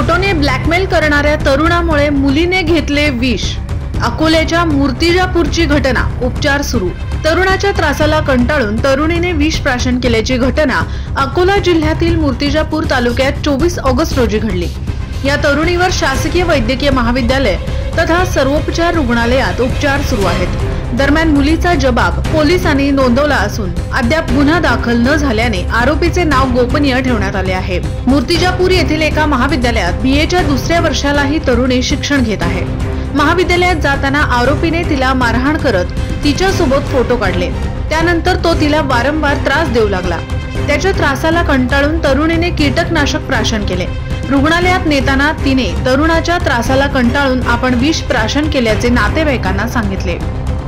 फोटोने blackmail करणाऱ्या तरुणामुळे मुलीने घेतले विष। अकोल्याच्या मूर्तिजापूरची घटना, उपचार सुरू। तरुणाच्या त्रासाला कंटाळून तरुणीने विष प्राशन केल्याची घटना अकोला जिल्ह्यातील मूर्तिजापूर तालुक्यात 24 ऑगस्ट रोजी घडली। या तरुणीवर शासकीय वैद्यकीय महाविद्यालय तथा सर्वोपचार रुग्णालयात उपचार सुरू आहेत। दरम्यान मुलीचा जबाब पोलिसांनी नोंदवला असून अद्याप गुन्हा दाखल न झाल्याने आरोपीचे नाव गोपनीय ठेवण्यात आले आहे। मूर्तिजापूर येथील एका महाविद्यालयात बीएच्या दुसऱ्या वर्षालाही तरुणी शिक्षण घेत आहे। महाविद्यालयात जाताना आरोपीने तिला मारहाण करत तिच्या सोबत फोटो काढले। त्यानंतर तो तिला वारंवार त्रास देऊ लागला। त्याच्या त्रासाला कंटाळून तरुणीने कीटकनाशक प्राशन केले। रुग्णालयात नेताना तिने तरुणाच्या त्रासाला कंटाळून आपण विष प्राशन केल्याचे नातेवाईकांना सांगितले।